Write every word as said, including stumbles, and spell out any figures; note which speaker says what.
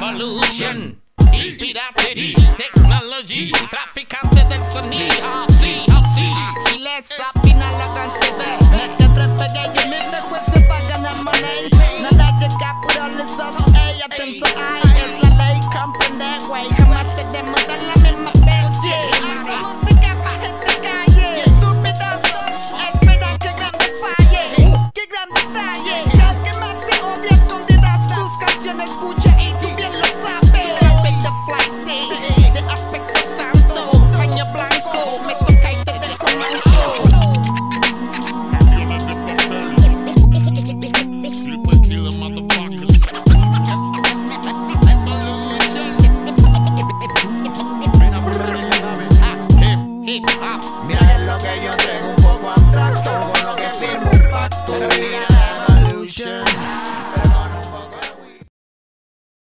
Speaker 1: Revolution y piratería, technology, traficante del sonido, sí, sí.
Speaker 2: Agileza, final la T V. Mete tres peguellas, mete jueces para ganar money. Nada llega puro lesos, ella atento ahí. Es la ley, comprende, güey. Jamás se demuestra la misma especie. Hago música pa' gente calle. Estúpidos, espera que grande falle. Que gran detalle. Las que más te odia escondidas. Tus canciones escucha y tú bien lo sabes. De flight, de aspecto santo, paño blanco.